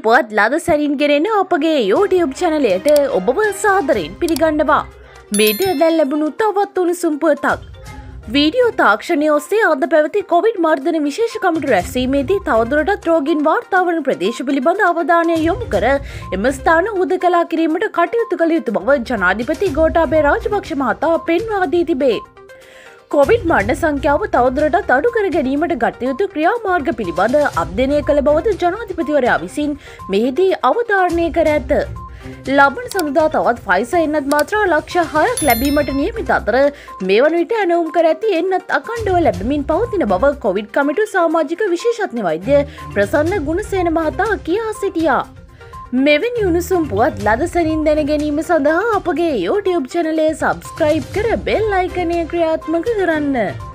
පුවත් ලද සැරින් ගෙනෙන අපගේ YouTube චැනලයට ඔබව සාදරයෙන් පිළිගන්නවා. මේට දැන් ලැබුණු තවත් උණුසුම් පුවතක්. වීඩියෝ තාක්ෂණය ඔස්සේ අද පැවති කොවිඩ් මර්ධන විශේෂ කමිටු රැස්වීමේදී තවදුරටත් රෝගීන් වාර්තා වන ප්‍රදේශ පිළිබඳ අවධානය යොමු කර එම ස්ථාන හුදකලා කිරීමට කටයුතු කළ යුතු බව ජනාධිපති ගෝඨාභය රාජපක්ෂ මහතා පෙන්වා දී තිබේ. කොවිඩ් මරණ සංඛ්‍යාව තවදුරටත් අඩු කර ගැනීමට ගත යුතු ක්‍රියාමාර්ග පිළිබඳ අධ්‍යයනය කළ බවද ජනාධිපතිවරයා විසින් මෙහිදී අවධාරණය කර ඇත. ලබන සඳුදා තවත් ෆයිසර් එන්නත් මාත්‍රා ලක්ෂ 6ක් ලැබීමට නියමිත අතර මේ වන විට ඇනවුම් කර ඇති එන්නත් අඛණ්ඩව ලැබෙමින් පවතින බව කොවිඩ් කමිටු සමාජික විශේෂඥ වෛද්‍ය ප්‍රසන්න ගුණසේන මහතා කියා සිටියා. මෙවැනි උණුසුම් පුවත් ලද සැනින් දැන ගැනීම සඳහා අපගේ YouTube චැනලය සබ්ස්ක්‍රයිබ් කර බෙල් අයිකනය ක්‍රියාත්මක කරන්න.